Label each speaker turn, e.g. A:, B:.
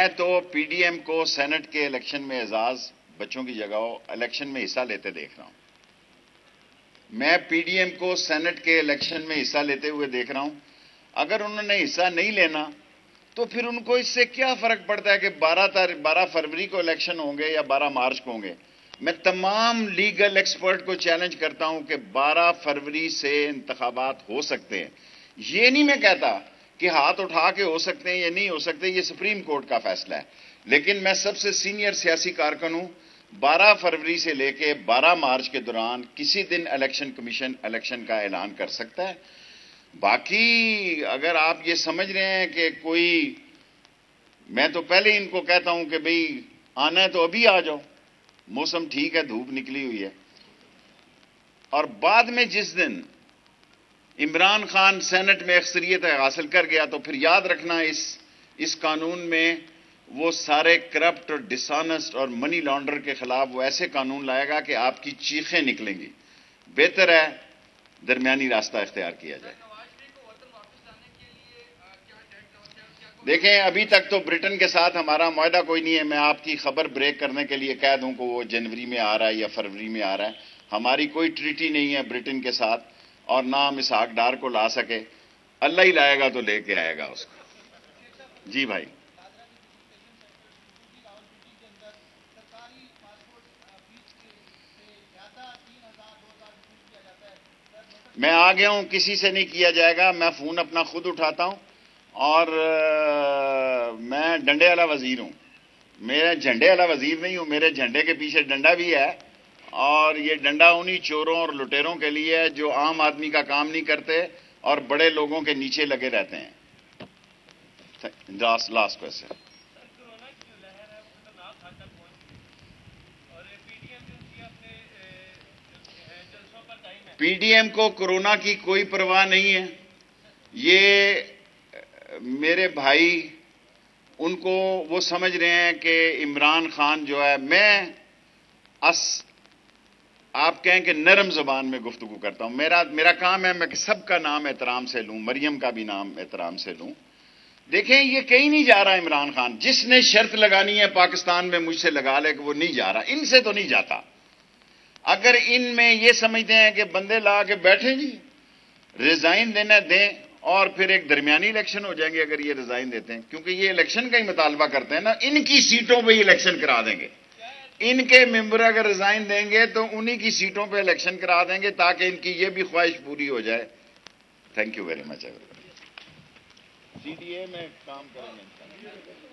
A: میں تو P D M کو سینٹ کے الیکشن میں اعزاز بچوں کی جگہ الیکشن میں حصہ لیتے دیکھ رہا ہوں. میں پی ڈی ایم کو سینٹ کے الیکشن میں حصہ لیتے ہوئے دیکھ رہا ہوں. اگر انہوں نے حصہ نہیں لینا تو پھر ان کو اس سے کیا فرق پڑتا ہے کہ 12 فروری کو الیکشن ہوں گے یا 12 مارچ کو ہوں گے. میں تمام لیگل ایکسپرٹ کو چیلنج کرتا ہوں کہ 12 فروری سے انتخابات ہو سکتے ہیں. یہ نہیں میں کہتا کہ ہاتھ اٹھا کے ہو سکتے ہیں یا نہیں ہو سکتے، یہ سپریم کورٹ کا فیصلہ ہے. لیکن میں سب سے سینئر سیاسی کارکن ہوں. 12 فروری سے لے کے 12 مارچ کے دوران کسی دن الیکشن کمیشن الیکشن کا اعلان کر سکتا ہے. باقی اگر آپ یہ سمجھ رہے ہیں کہ کوئی، میں تو پہلے ہی ان کو کہتا ہوں کہ بھئی آنا ہے تو ابھی آ جاؤ، موسم ٹھیک ہے، دھوپ نکلی ہوئی ہے. اور بعد میں جس دن عمران خان سینٹ میں اکثریت حاصل کر گیا تو پھر یاد رکھنا اس قانون میں وہ سارے کرپٹ اور ڈسانسٹ اور منی لانڈر کے خلاف وہ ایسے قانون لائے گا کہ آپ کی چیخیں نکلیں گی. بہتر ہے درمیانی راستہ اختیار کیا جائے. دیکھیں ابھی تک تو برٹن کے ساتھ ہمارا معاہدہ کوئی نہیں ہے. میں آپ کی خبر بریک کرنے کے لیے کہہ دوں کہ وہ جنوری میں آ رہا ہے یا فروری میں آ رہا ہے. ہماری کوئی ٹریٹی نہیں ہے برٹن کے ساتھ، اور نہ ہم اسحاق ڈار کو لا سکے. اللہ ہی لائے گا تو لے کے آئے گا اس کو. جی بھائی، میں آ گیا ہوں، کسی سے نہیں کیا جائے گا. میں فون اپنا خود اٹھاتا ہوں، اور میں ڈنڈے والا وزیر ہوں. میں جھنڈے والا وزیر نہیں ہوں. میرے جھنڈے کے پیچھے ڈنڈا بھی ہے، اور یہ ڈنڈا انہی چوروں اور لٹیروں کے لیے ہے جو عام آدمی کا کام نہیں کرتے اور بڑے لوگوں کے نیچے لگے رہتے ہیں. Last question. P D M کو کورونا کی کوئی پرواہ نہیں ہے. یہ میرے بھائی ان کو وہ سمجھ رہے ہیں کہ عمران خان جو ہے، میں آپ کہیں کہ نرم زبان میں گفتگو کرتا ہوں. میرا کام ہے میں سب کا نام احترام سے لوں، مریم کا بھی نام احترام سے لوں. دیکھیں یہ کہیں نہیں جا رہا عمران خان. جس نے شرط لگانی ہے پاکستان میں مجھ سے لگا لے کہ وہ نہیں جا رہا. ان سے تو نہیں جاتا. اگر ان میں یہ سمجھتے ہیں کہ بندے لا کے بیٹھیں جی ریزائن دینا دیں، اور پھر ایک درمیانی الیکشن ہو جائیں گے اگر یہ ریزائن دیتے ہیں، کیونکہ یہ الیکشن کا ہی مطالبہ کرتے ہیں نا. ان کی سیٹوں پہ ہی الیکشن کرا دیں گے. ان کے ممبر اگر ریزائن دیں گے تو انہی کی سیٹوں پہ الیکشن کرا دیں گے تاکہ ان کی یہ بھی خواہش پوری ہو جائے. Thank you very much. C D A میں کام کریں گے.